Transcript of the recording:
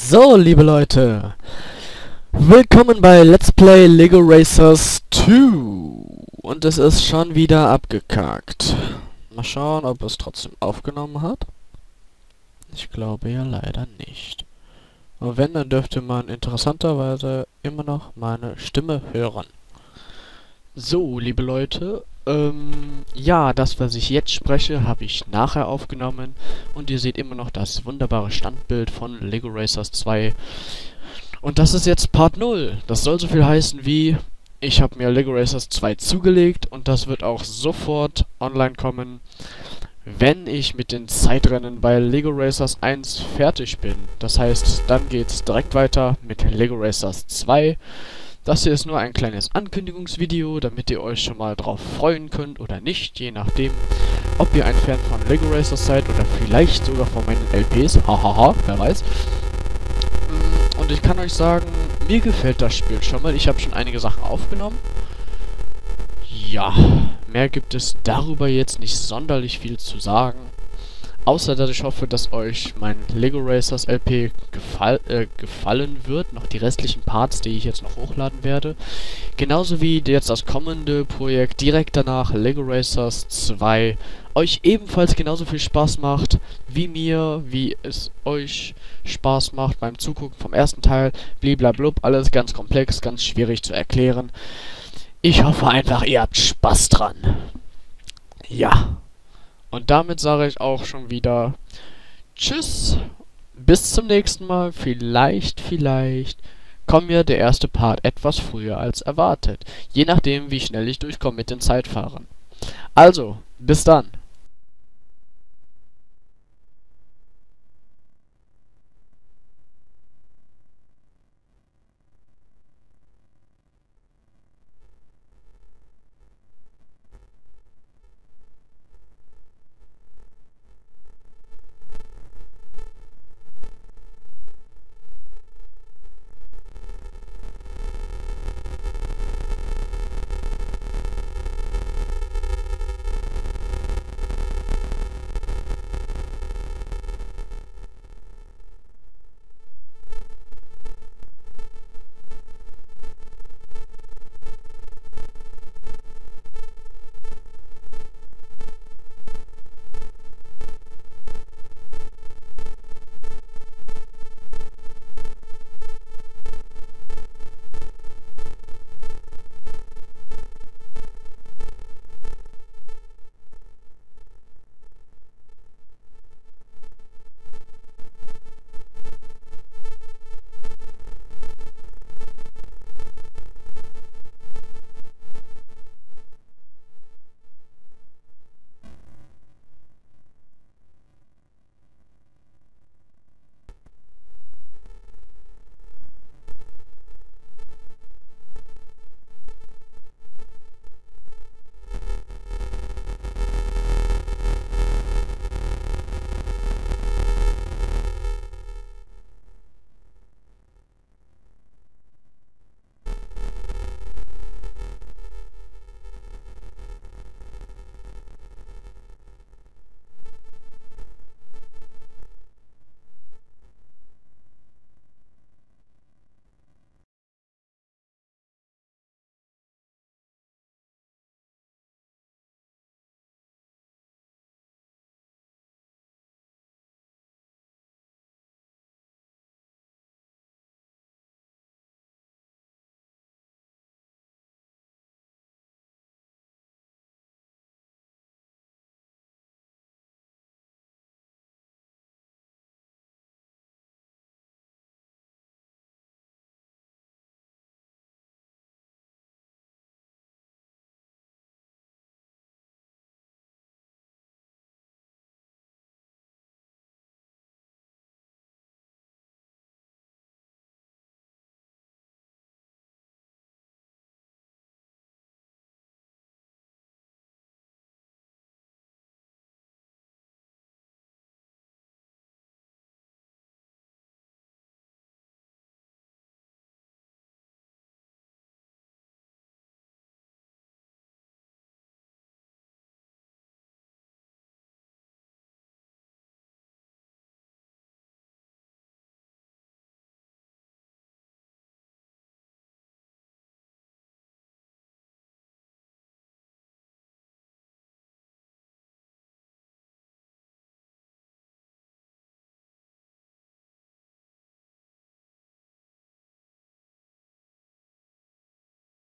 So, liebe Leute, willkommen bei Let's Play Lego Racers 2. Und es ist schon wieder abgekackt. Mal schauen, ob es trotzdem aufgenommen hat. Ich glaube ja leider nicht. Und wenn, dann dürfte man interessanterweise immer noch meine Stimme hören. So, liebe Leute, ja, das, was ich jetzt spreche, habe ich nachher aufgenommen. Und ihr seht immer noch das wunderbare Standbild von Lego Racers 2. Und das ist jetzt Part 0. Das soll so viel heißen wie, ich habe mir Lego Racers 2 zugelegt und das wird auch sofort online kommen, wenn ich mit den Zeitrennen bei Lego Racers 1 fertig bin. Das heißt, dann geht's direkt weiter mit Lego Racers 2. Das hier ist nur ein kleines Ankündigungsvideo, damit ihr euch schon mal drauf freuen könnt oder nicht, je nachdem, ob ihr ein Fan von Lego Racers seid oder vielleicht sogar von meinen LPs. Hahaha, wer weiß. Und ich kann euch sagen, mir gefällt das Spiel schon mal. Ich habe schon einige Sachen aufgenommen. Ja, mehr gibt es darüber jetzt nicht sonderlich viel zu sagen. Außer, dass ich hoffe, dass euch mein Lego Racers LP gefallen wird. Noch die restlichen Parts, die ich jetzt noch hochladen werde. Genauso wie jetzt das kommende Projekt direkt danach, Lego Racers 2, euch ebenfalls genauso viel Spaß macht wie mir, wie es euch Spaß macht beim Zugucken vom ersten Teil. Bliblablub, alles ganz komplex, ganz schwierig zu erklären. Ich hoffe einfach, ihr habt Spaß dran. Ja. Und damit sage ich auch schon wieder Tschüss, bis zum nächsten Mal. Vielleicht kommt mir der erste Part etwas früher als erwartet. Je nachdem, wie schnell ich durchkomme mit den Zeitfahren. Also, bis dann.